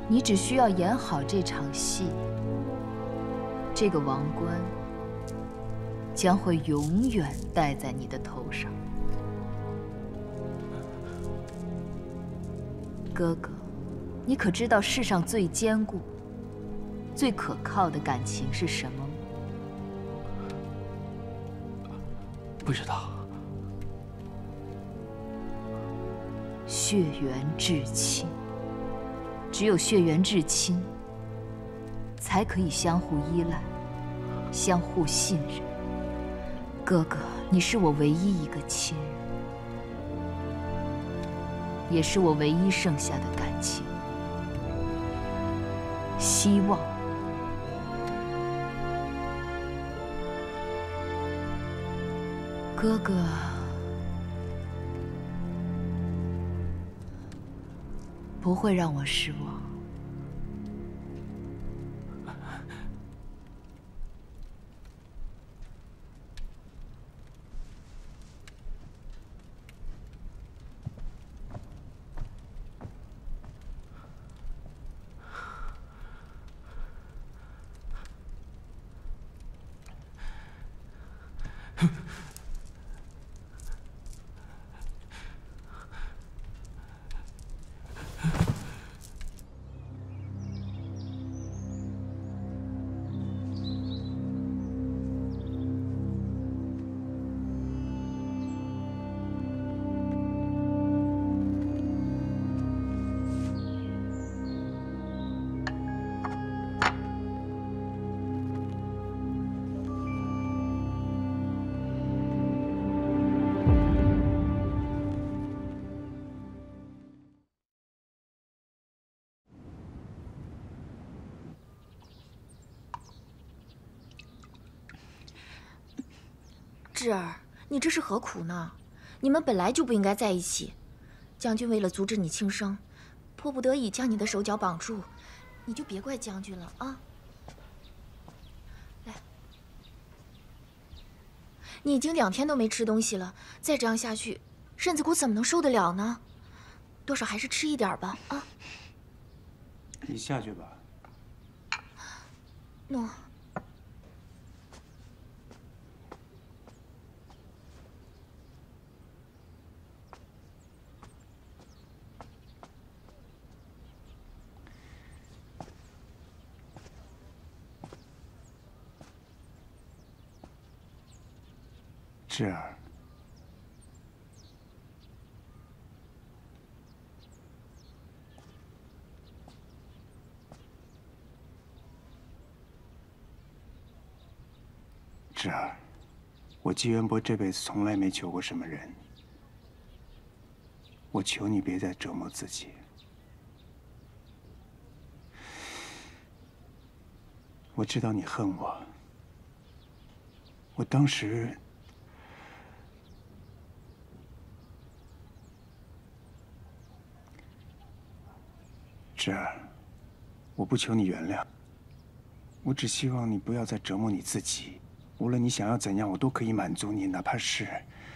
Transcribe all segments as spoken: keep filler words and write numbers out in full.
你只需要演好这场戏，这个王冠将会永远戴在你的头上。哥哥，你可知道世上最坚固、最可靠的感情是什么吗？ 不知道。 血缘至亲。 只有血缘至亲，才可以相互依赖、相互信任。哥哥，你是我唯一一个亲人，也是我唯一剩下的感情、希望。哥哥。 不会让我失望。 智儿，你这是何苦呢？你们本来就不应该在一起。将军为了阻止你轻生，迫不得已将你的手脚绑住，你就别怪将军了啊！来，你已经两天都没吃东西了，再这样下去，身子骨怎么能受得了呢？多少还是吃一点吧，啊！ 你下去吧。 诺。 智儿，智儿，我季元博这辈子从来没求过什么人，我求你别再折磨自己。我知道你恨我，我当时。 智儿，我不求你原谅，我只希望你不要再折磨你自己。无论你想要怎样，我都可以满足你，哪怕是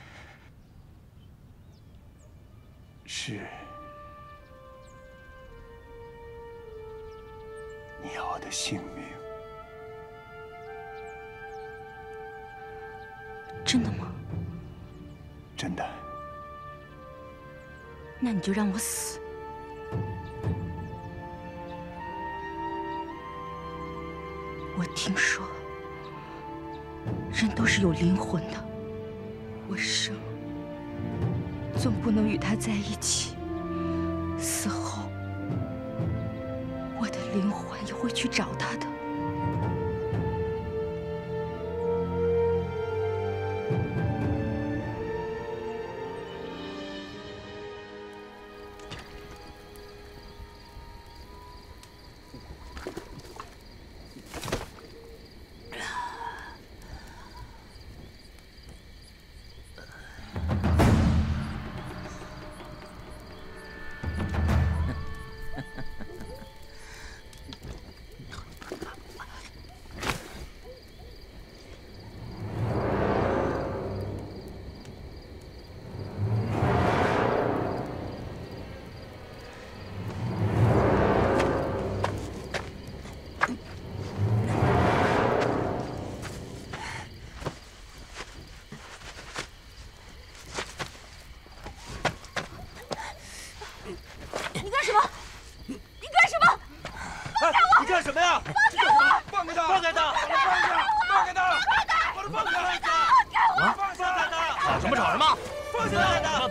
是你要我的性命。 真的吗？ 真的。 那你就让我死。 我听说，人都是有灵魂的。我生总不能与他在一起，死后我的灵魂也会去找他的。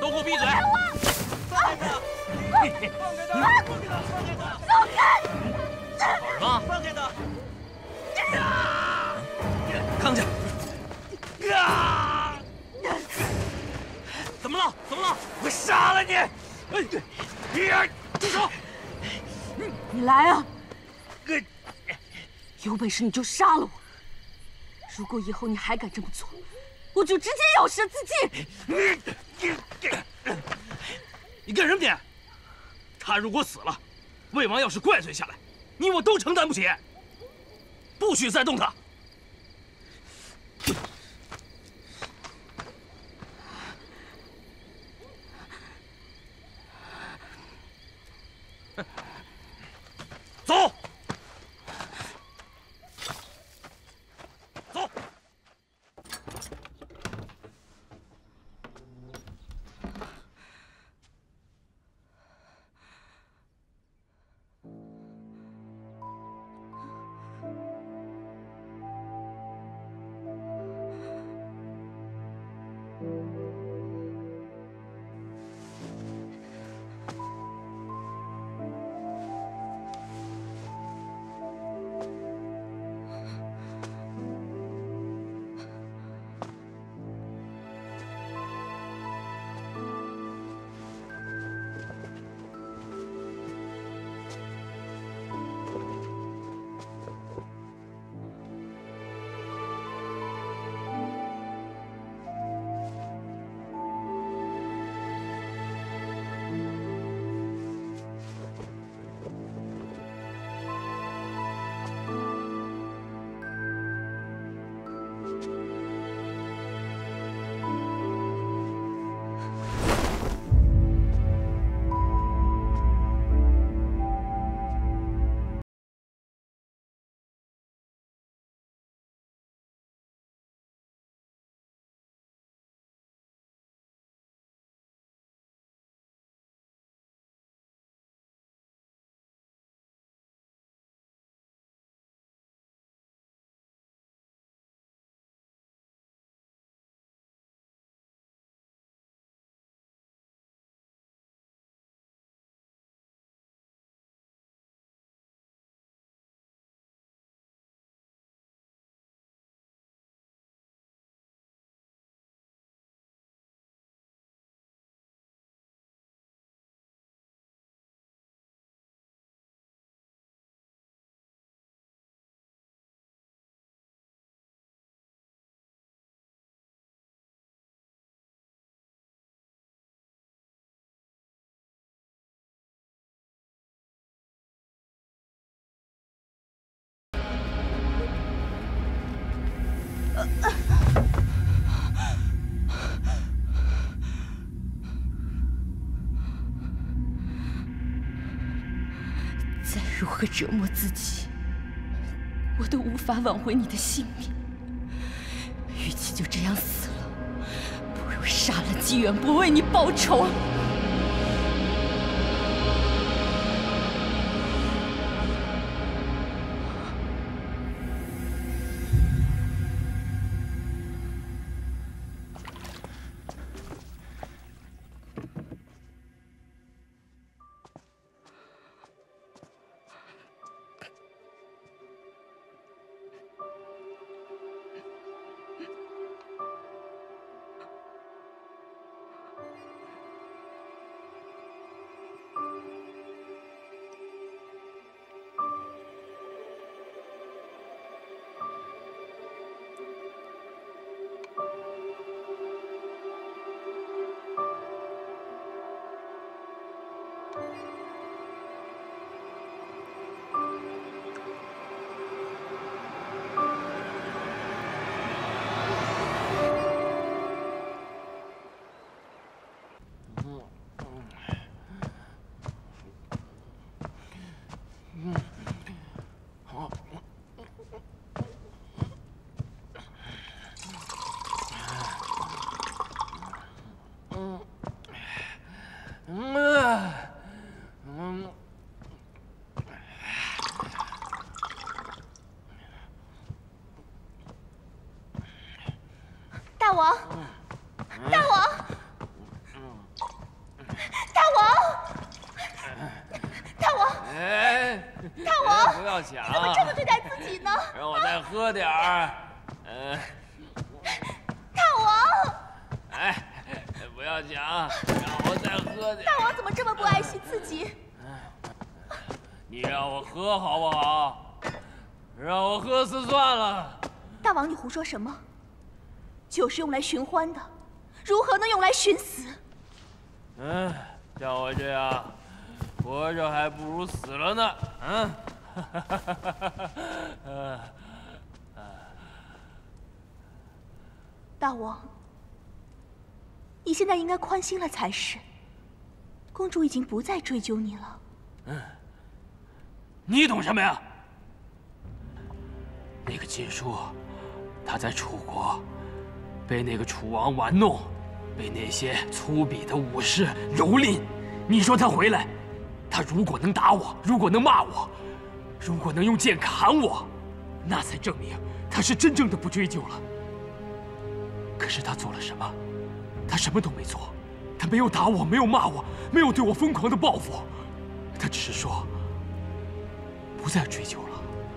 都给我闭嘴！ 放开他！放开他！放开他！放开他！ 放开！搞什么？ 放开他！ 康家！啊！怎么了？怎么了？ 我杀了你！ 哎，住手！ 你来啊！有本事你就杀了我！如果以后你还敢这么做，我就直接咬舌自尽！ 你干什么你？他如果死了，魏王要是怪罪下来，你我都承担不起。不许再动他！走。 再如何折磨自己，我都无法挽回你的性命。与其就这样死了，不如杀了纪远伯为你报仇。 要想。 你怎么这么对待自己呢？ 让我再喝点儿。嗯、呃。 大王。 哎，不要讲，让我再喝点。 大王怎么这么不爱惜自己？ 你让我喝好不好？让我喝死算了。 大王，你胡说什么？酒是用来寻欢的，如何能用来寻死？ 嗯，像我这样活着还不如死了呢。嗯。 大王，你现在应该宽心了才是。公主已经不再追究你了。 嗯。你懂什么呀？那个禁书，他在楚国被那个楚王玩弄，被那些粗鄙的武士蹂躏。你说他回来，他如果能打我，如果能骂我，如果能用剑砍我，那才证明他是真正的不追究了。可是他做了什么？他什么都没做，他没有打我，没有骂我，没有对我疯狂的报复，他只是说不再追究了，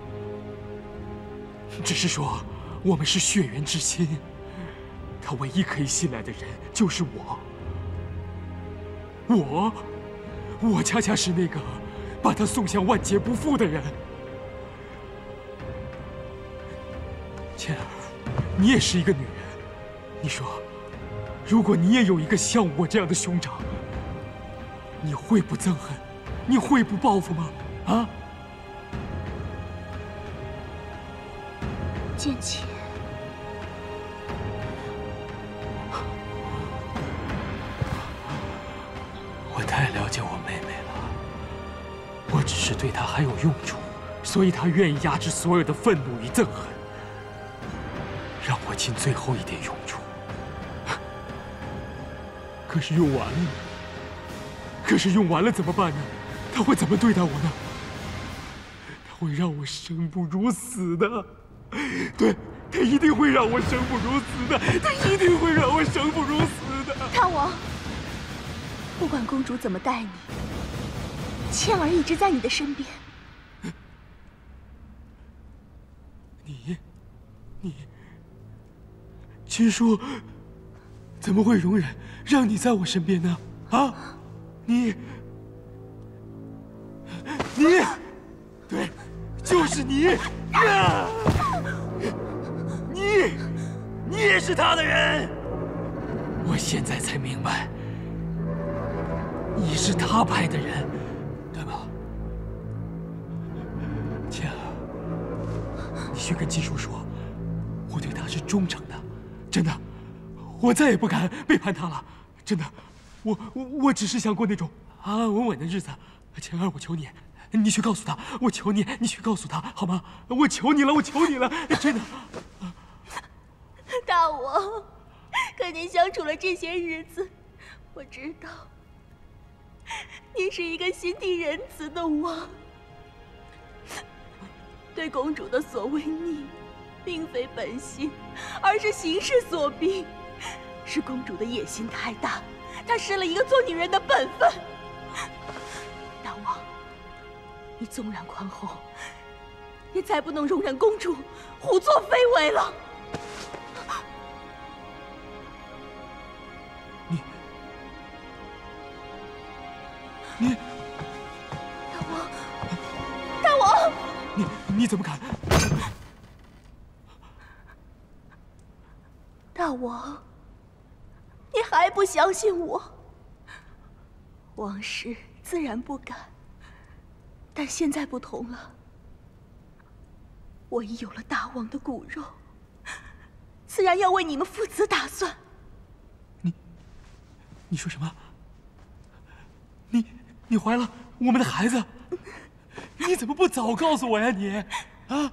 只是说我们是血缘至亲，他唯一可以信赖的人就是我。我，我恰恰是那个把他送向万劫不复的人。倩儿，你也是一个女人，你说，如果你也有一个像我这样的兄长，你会不憎恨？你会不报复吗？啊？ 剑琴， 我太了解我妹妹了，我只是对她还有用处，所以她愿意压制所有的愤怒与憎恨，让我尽最后一点用处。可是用完了呢？可是用完了怎么办呢？她会怎么对待我呢？她会让我生不如死的。对，他一定会让我生不如死的，他一定会让我生不如死的。 大王，不管公主怎么待你，倩儿一直在你的身边。 你，你，七叔怎么会容忍让你在我身边呢？啊，你，你，对，就是你。啊！你，你也是他的人。我现在才明白，你是他派的人，对吧？倩儿，你去跟季叔说，我对他是忠诚的，真的，我再也不敢背叛他了，真的，我我我只是想过那种安安稳稳的日子。倩儿，我求你。你去告诉他，我求你，你去告诉他，好吗？我求你了，我求你了，真的。 大王，跟您相处了这些日子，我知道，您是一个心地仁慈的王。对公主的所谓逆，并非本心，而是形势所逼，是公主的野心太大，她失了一个做女人的本分。大王。你纵然宽厚，也再不能容忍公主胡作非为了。 你，你， 大王，大王， 你你怎么敢？ 大王，你还不相信我？往事自然不敢。但现在不同了，我已有了大王的骨肉，自然要为你们父子打算。 你，你说什么？你，你怀了我们的孩子？你怎么不早告诉我呀你？啊！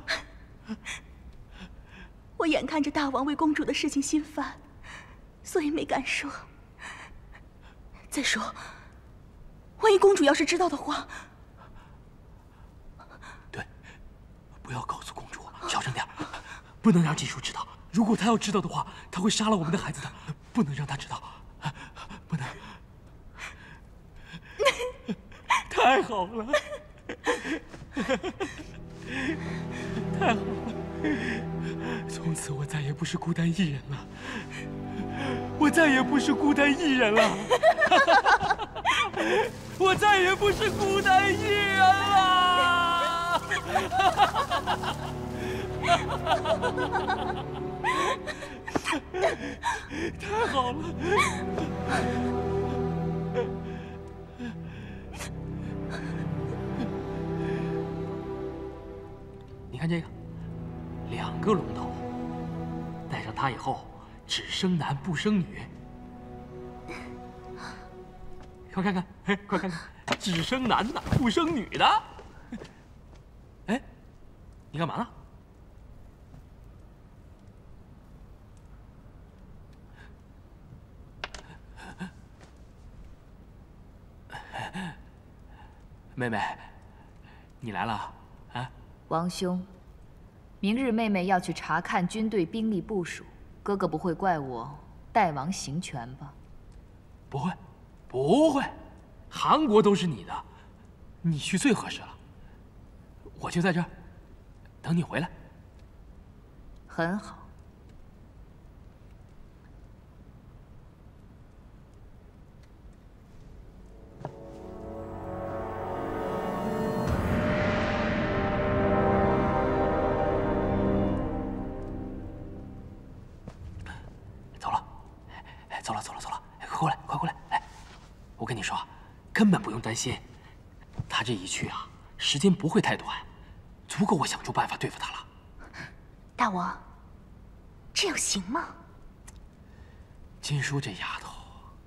我眼看着大王为公主的事情心烦，所以没敢说。再说，万一公主要是知道的话。 不要告诉公主，小声点，不能让季叔知道。如果他要知道的话，他会杀了我们的孩子的，不能让他知道，不能。太好了， 太好了！从此我再也不是孤单一人了，我再也不是孤单一人了，我再也不是孤单一人了！太好了！你看这个，两个龙头，戴上它以后，只生男不生女。快看看，哎，快看看，只生男的，不生女的。哎，你干嘛呢？妹妹，你来了啊？ 王兄，明日妹妹要去查看军队兵力部署，哥哥不会怪我代王行权吧？ 不会，不会，韩国都是你的，你去最合适了。我就在这儿，等你回来。 很好。 走了，走了，走了！快过来，快过来！哎，我跟你说，根本不用担心，他这一去啊，时间不会太短，足够我想出办法对付他了。 大王，这样行吗？ 金叔这丫头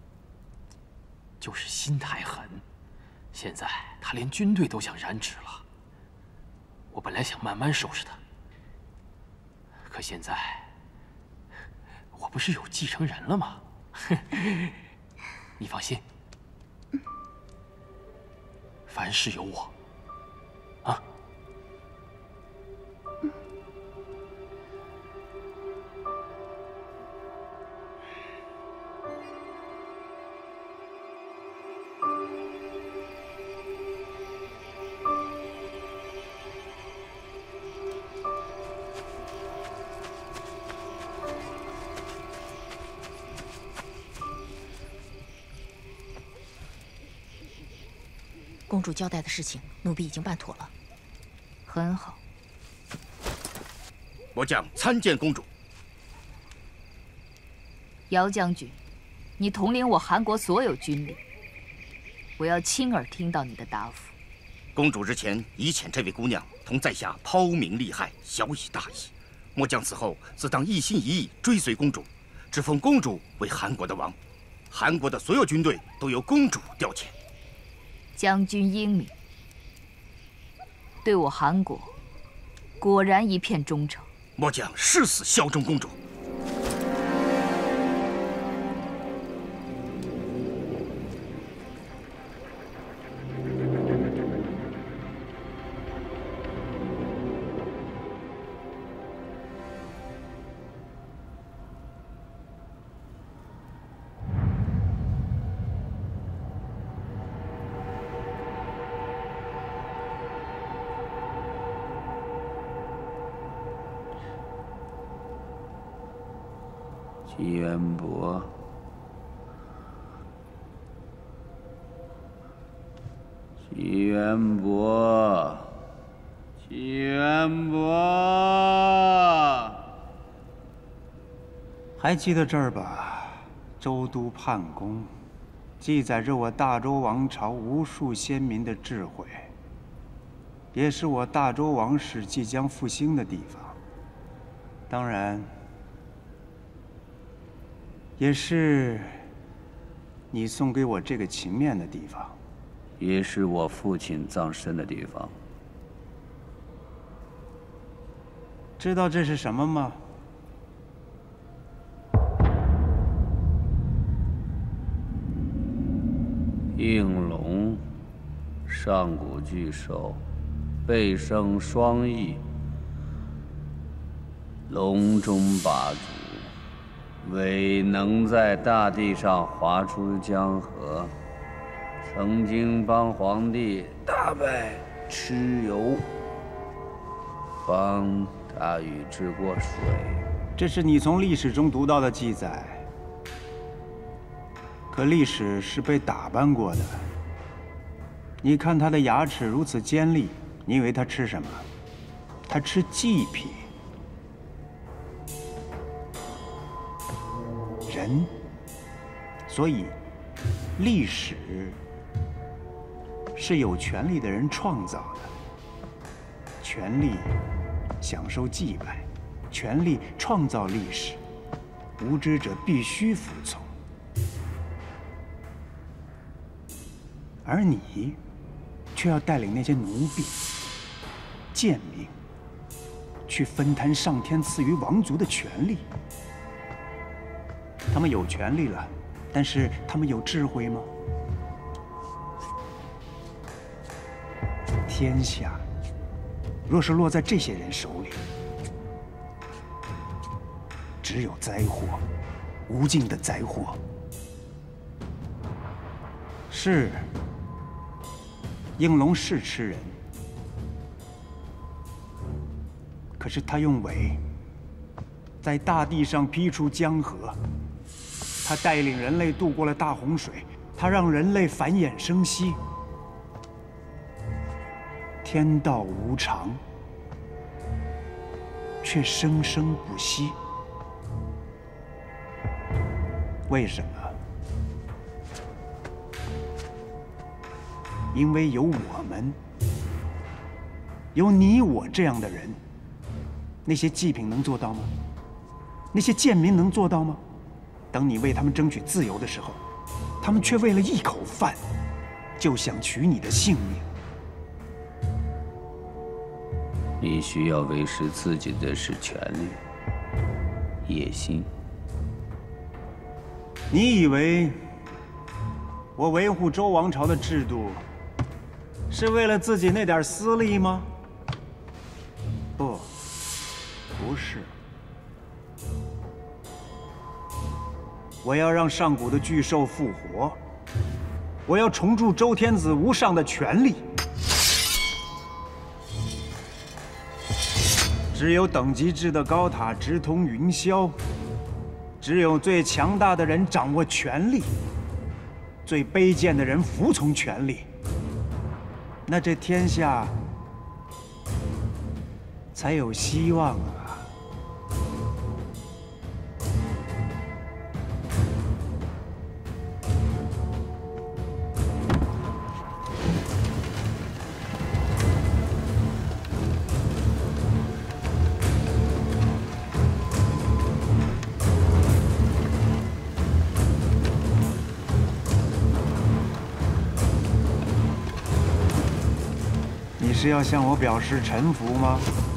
就是心太狠，现在她连军队都想染指了。我本来想慢慢收拾她，可现在我不是有继承人了吗？你放心，凡事有我，啊！ 公主交代的事情，奴婢已经办妥了。 很好。 末将参见公主。 姚将军，你统领我韩国所有军力，我要亲耳听到你的答复。 公主之前已遣这位姑娘同在下抛明利害，小以大义。末将此后自当一心一意追随公主，只封公主为韩国的王。韩国的所有军队都由公主调遣。 将军英明，对我韩国果然一片忠诚。 末将誓死效忠公主。 齐元伯，齐元伯，齐元伯， 还记得这儿吧？州都泮宫，记载着我大周王朝无数先民的智慧，也是我大周王室即将复兴的地方。当然。 也是你送给我这个情面的地方， 也是我父亲葬身的地方。 知道这是什么吗？ 应龙，上古巨兽，背生双翼，龙中八祖。 未能在大地上划出江河，曾经帮皇帝大败蚩尤， 方，大禹治过水。 这是你从历史中读到的记载。可历史是被打扮过的。你看他的牙齿如此尖利，你以为他吃什么？他吃祭品。人。所以，历史是有权力的人创造的。权力享受祭拜，权力创造历史，无知者必须服从。而你，却要带领那些奴婢、贱民，去分摊上天赐予王族的权利。他们有权利了，但是他们有智慧吗？天下若是落在这些人手里，只有灾祸，无尽的灾祸。是，应龙是吃人，可是他用尾在大地上劈出江河，他带领人类渡过了大洪水，他让人类繁衍生息。天道无常，却生生不息。为什么？因为有我们，有你我这样的人。那些祭品能做到吗？那些贱民能做到吗？等你为他们争取自由的时候，他们却为了一口饭，就想取你的性命。 你需要维持自己的是权力、野心。 你以为我维护周王朝的制度，是为了自己那点私利吗？不，不是。我要让上古的巨兽复活，我要重铸周天子无上的权力。只有等级制的高塔直通云霄，只有最强大的人掌握权力，最卑贱的人服从权力，那这天下才有希望啊！你是要向我表示臣服吗？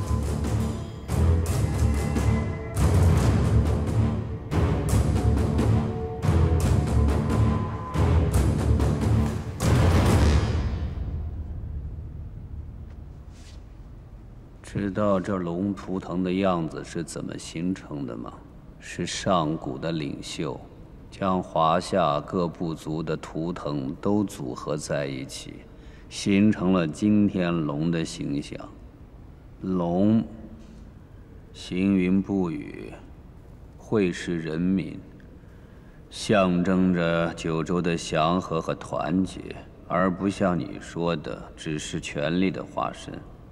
知道这龙图腾的样子是怎么形成的吗？是上古的领袖将华夏各部族的图腾都组合在一起，形成了今天龙的形象。龙行云布雨，会是人民，象征着九州的祥和和团结，而不像你说的只是权力的化身。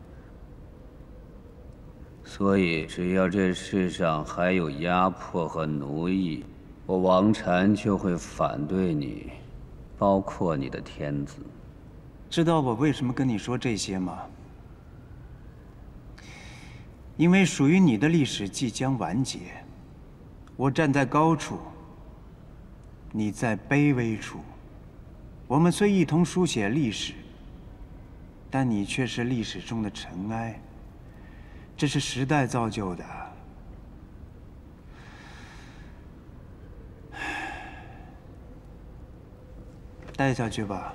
所以，只要这世上还有压迫和奴役，我王禅就会反对你，包括你的天子。 知道我为什么跟你说这些吗？因为属于你的历史即将完结，我站在高处，你在卑微处。我们虽一同书写历史，但你却是历史中的尘埃。这是时代造就的。带下去吧。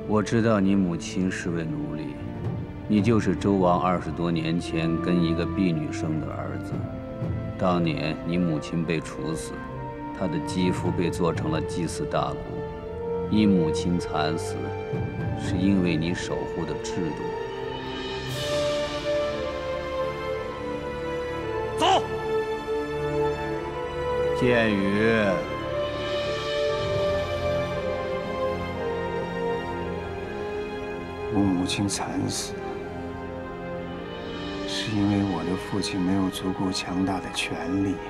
我知道你母亲是位奴隶，你就是周王二十多年前跟一个婢女生的儿子。当年你母亲被处死，她的肌肤被做成了祭祀大鼓。你母亲惨死，是因为你守护的制度。 走。 剑宇。 我母亲惨死，是因为我的父亲没有足够强大的权力。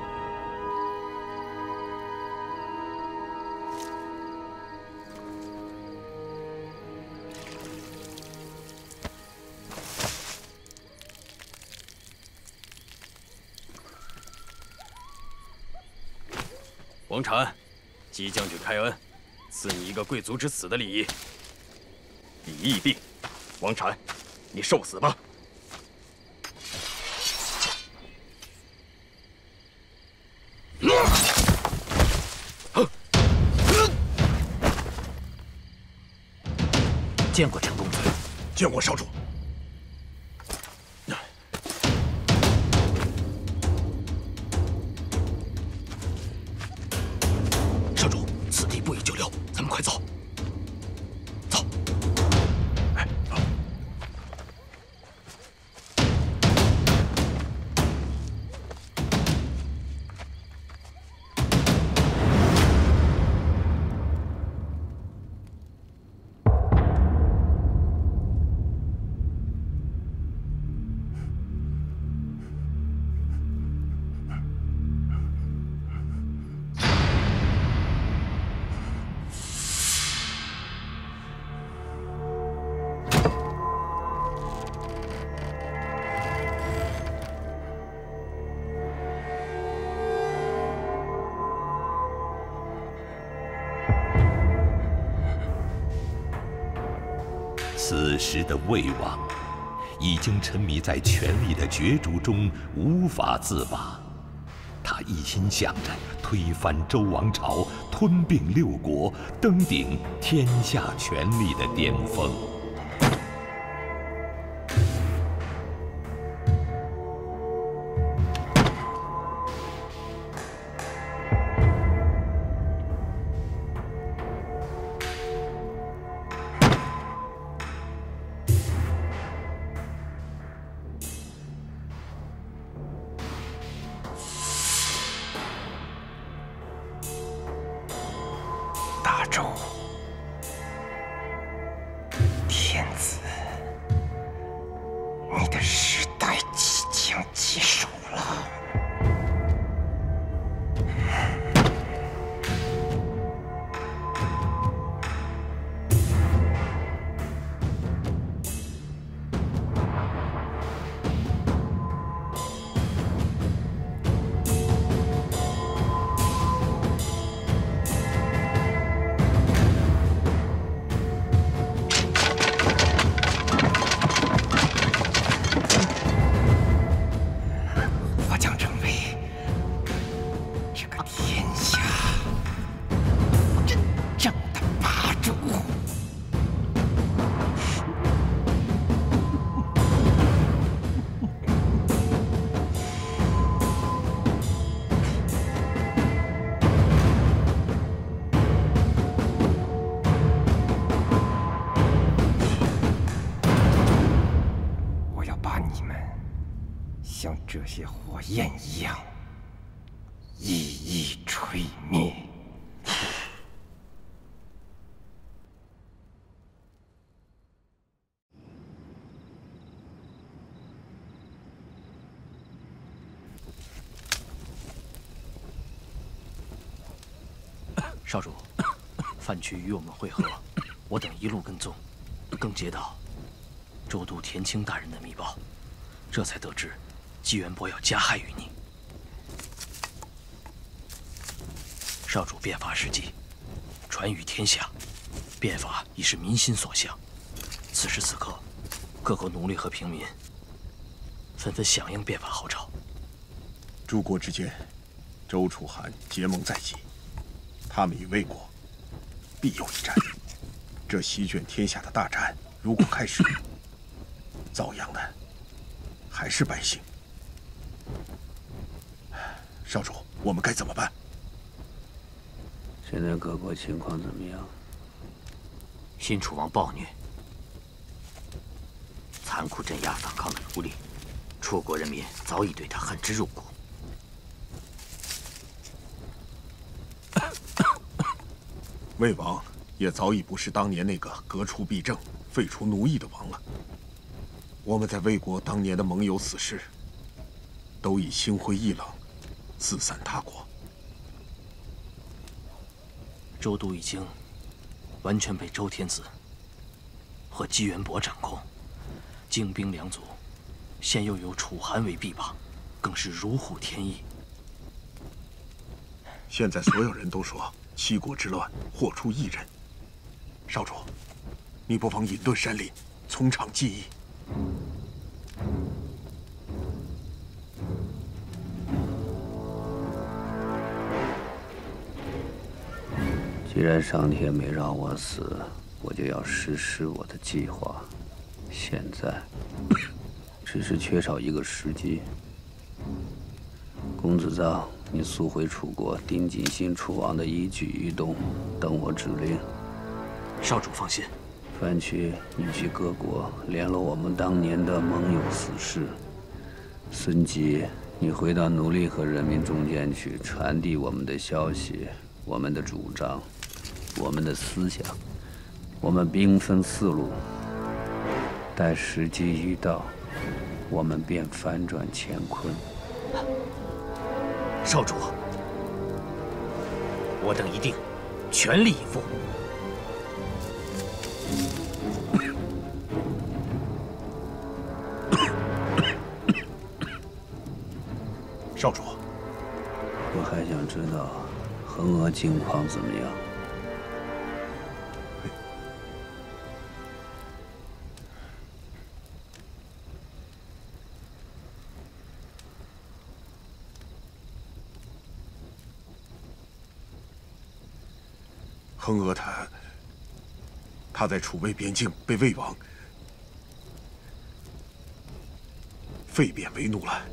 王禅，姬将军开恩，赐你一个贵族之死的礼仪。 礼义毕，王禅，你受死吧！ 见过陈公子， 见过少主。 少主，此地不宜久留，咱们快走。 此时的魏王已经沉迷在权力的角逐中无法自拔，他一心想着推翻周王朝，吞并六国，登顶天下权力的巅峰。 大周，天子，你的时代即将结束了。像这些火焰一样，一一吹灭。 少主，范区与我们会合，我等一路跟踪，更接到州都田青大人的密报，这才得知纪元伯要加害于你。少主变法事迹，传于天下，变法已是民心所向。此时此刻，各国奴隶和平民纷纷响应变法号召。 诸国之间，周楚韩结盟在即，他们与魏国必有一战。 这席卷天下的大战如果开始，遭殃的还是百姓。少主，我们该怎么办？ 现在各国情况怎么样？ 新楚王暴虐，残酷镇压反抗的奴隶，楚国人民早已对他恨之入骨。 魏王也早已不是当年那个革除弊政、废除奴役的王了。我们在魏国当年的盟友死士，都已心灰意冷，四散他国。 周都已经完全被周天子和姬元伯掌控，精兵两族，现又有楚韩为臂膀，更是如虎添翼。 现在所有人都说七国之乱祸出一人。少主，你不妨隐遁山林，从长计议。 既然上天没让我死，我就要实施我的计划。现在只是缺少一个时机。公子臧，你速回楚国，盯紧新楚王的一举一动，等我指令。 少主放心。 范顼，你去各国联络我们当年的盟友死士。孙吉，你回到奴隶和人民中间去，传递我们的消息、我们的主张、我们的思想。我们兵分四路，待时机一到，我们便翻转乾坤。 少主，我等一定全力以赴。 少主， 我还想知道衡娥近况怎么样。 衡娥她，她在楚魏边境被魏王废贬为奴了。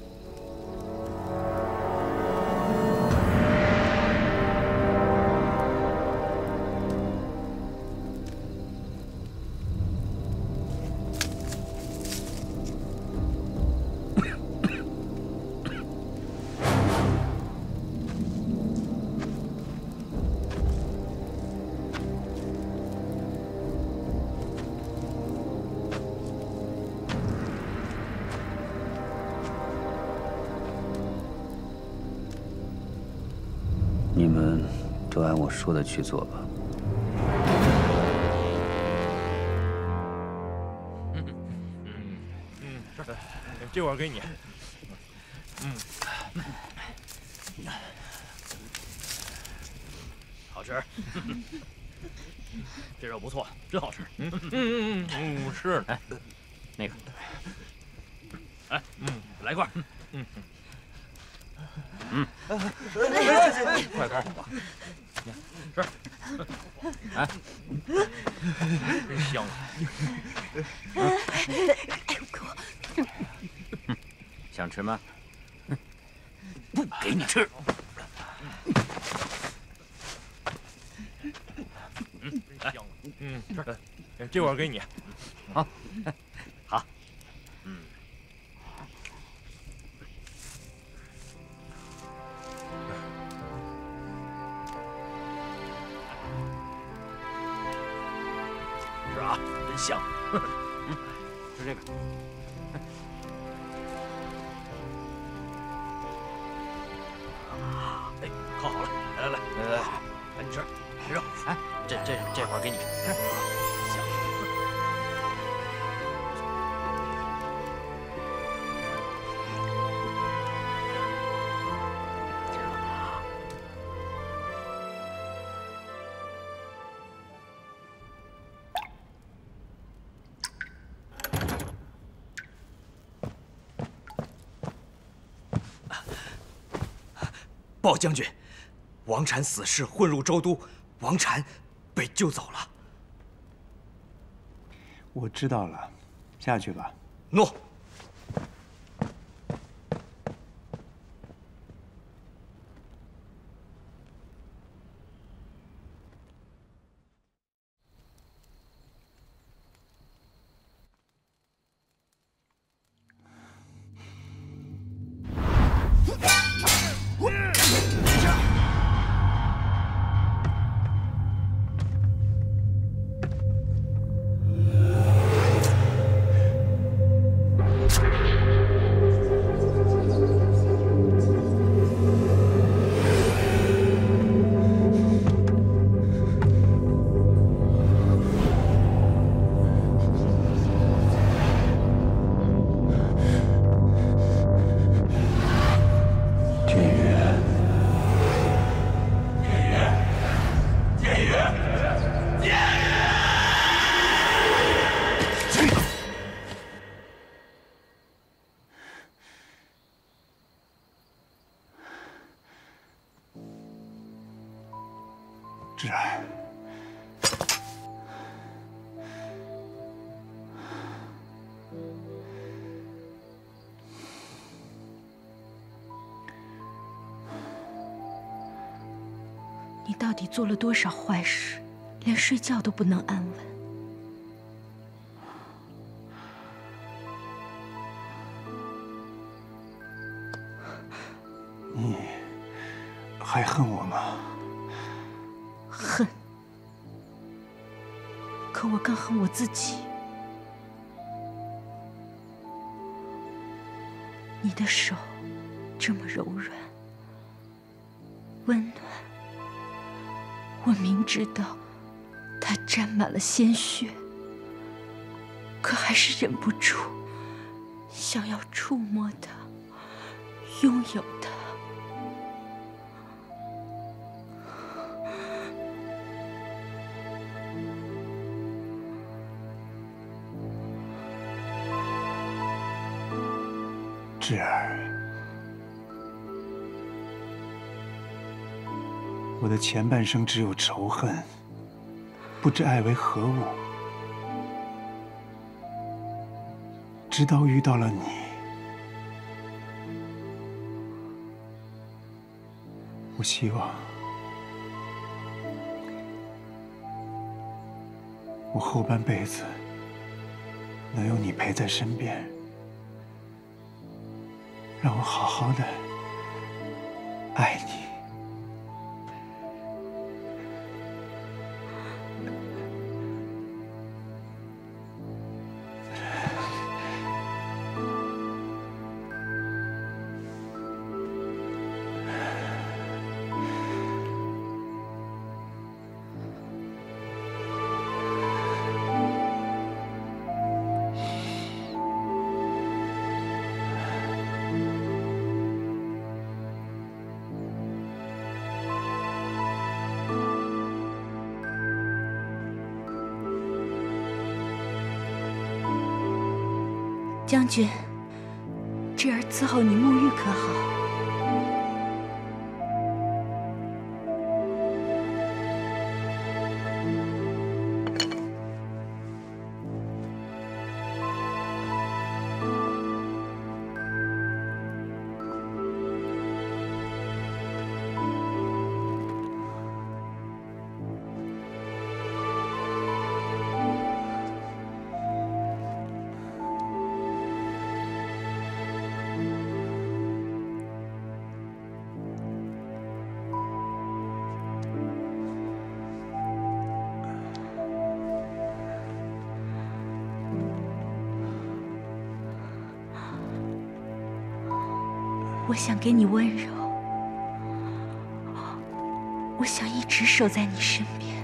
你们都按我说的去做吧。 嗯嗯嗯，是，这碗给你。嗯， 好吃。这肉不错，真好吃。 嗯嗯嗯嗯嗯，是。 哎，那个，哎， 嗯， 来一块。 嗯。 嗯， 快开，吃， 哎， 真香啊！ 想吃吗？不给你吃。 嗯，真香啊！嗯，吃，这碗给你。 好，好。嗯。是啊，真香。嗯，吃这个。哎，烤好了，来来来来来，赶紧吃，吃肉。哎，这这这会儿给你吃，香。 鲍将军，王禅死士混入州都，王禅被救走了。 我知道了，下去吧。 诺。 芷儿， 你到底做了多少坏事，连睡觉都不能安稳？ 你还恨我吗？ 恨，可我更恨我自己。你的手这么柔软、温暖，我明知道它沾满了鲜血，可还是忍不住想要触摸它，拥有它。 芷儿，我的前半生只有仇恨，不知爱为何物。直到遇到了你，我希望我后半辈子能有你陪在身边。让我好好的爱你。 将军，芷儿伺候你沐浴可好？我想给你温柔，我想一直守在你身边。